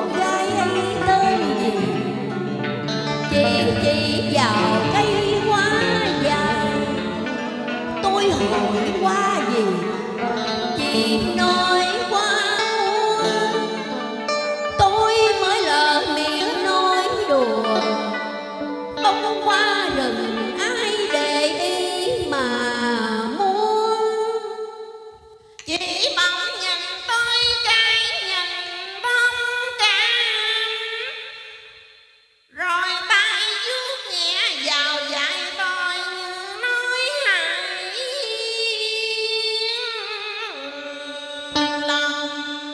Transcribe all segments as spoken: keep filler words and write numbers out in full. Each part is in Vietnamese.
con gái ấy tên gì? Chị chỉ vào cây hoa dài, tôi hỏi hoa gì? Chị nói hoa muôn. Tôi mới lỡ miệng nói đùa, bông hoa rừng ai để ý mà muốn. Chị bỗng nhìn tôi trái nhìn bông cam, rồi tay vuốt nhẹ vào vai tôi như nói hãy lòng.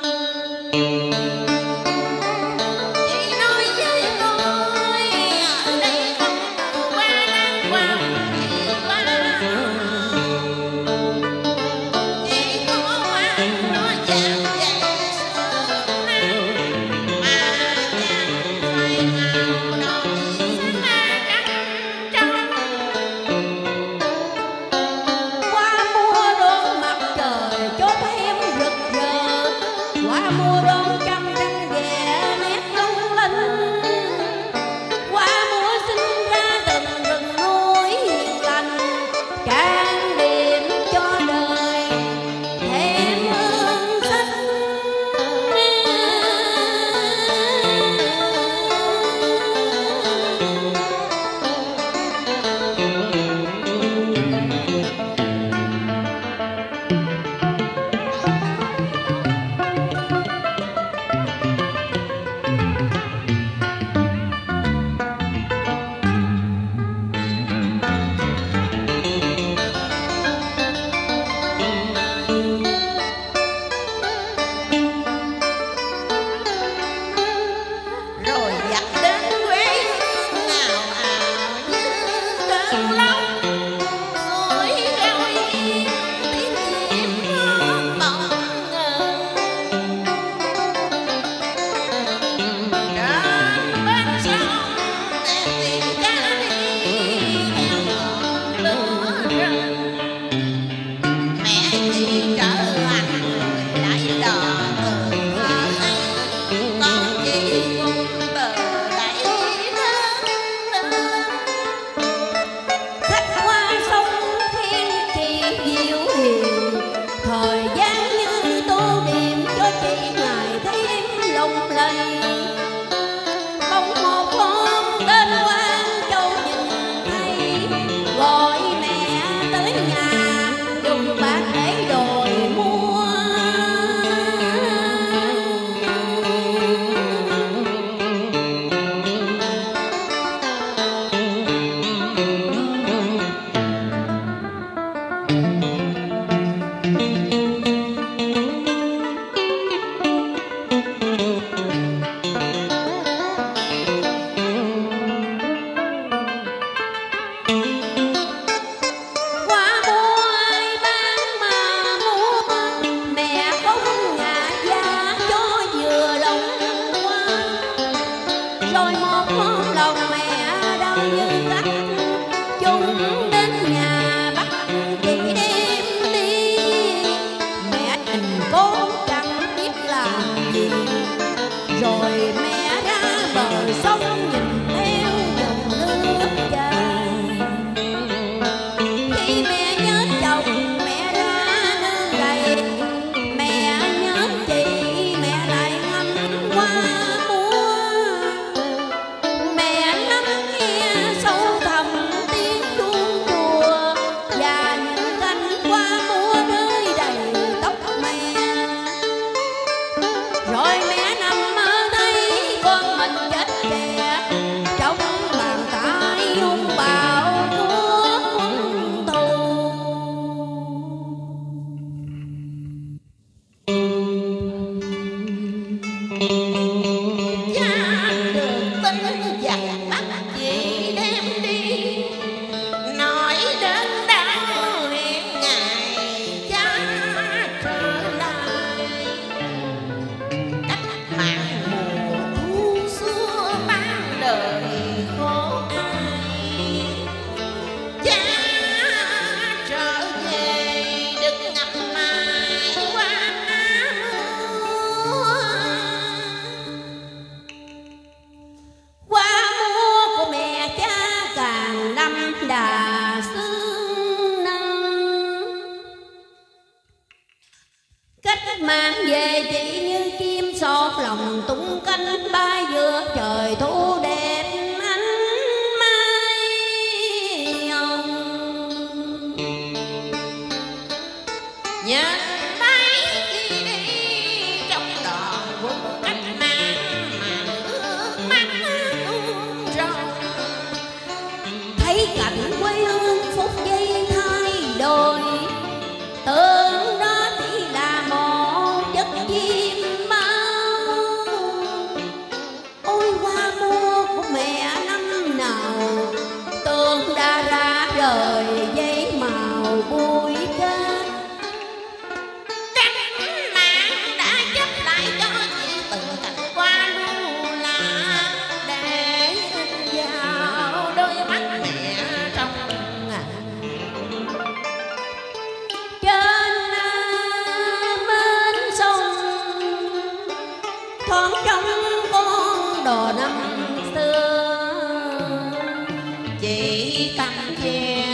Chị nói với tôi ở đây không cần qua nắng qua mùa qua, chỉ có hoa nó chạm về sương nắng mà chẳng phai màu đôi xa trắng trong. Qua mùa đón mặt trời cho thêm rực rỡ, qua mùa đón trăm trăng ghẹ nét lung linh, qua mùa sinh ra từng rừng núi hiền lành, càng điểm cho đời thêm hương xinh. Rồi dắt đến quê hương ngào ào như cơn lốc, suối reo yên tiếng chim hót bỗng ngừng. Trên bên sông đèn tìm cá đi theo ngọn lửa rừng, mẹ chị trở thành người đẩy đò từ thơ ấy, con chị cùng từ đẩy lớn lên. Khách qua sông khen chị diệu hiền, thời gian như tô điểm cho chị ngày thêm lộng lẫy. Bỗng một hôm tên Quang Châu nhìn thấy, gọi mẹ tới nhà dùng bạc để đòi mua. Qua mua ai bán mà mua, mẹ không ngại giá cho vừa lòng qua. Rồi một hôm lòng mẹ đau như cắt, chúng đến nhà bắt chị đem đi. Mẹ nhìn con chẳng biết làm gì, rồi mẹ ra bờ sông nhìn theo dòng nước chảy. Khi mẹ nhớ chồng mẹ ra nương rầy, mẹ nhớ chị mẹ lại ngắm qua múa. Mẹ lắng nghe sâu thẳm tiếng chuông cảnh quê hương phút giây thay đổi, tưởng đó chỉ là một giấc chim bao. Ôi qua mua của mẹ năm nào, tưởng đã ra đời giấy màu bụi ca. Cách mạng đã giúp lại cho chị từng cảnh qua lưu lạc, để in vào đôi mắt mẹ trong ngàn. Trên bến sông thoáng trong con đò năm xưa, Chị cầm chè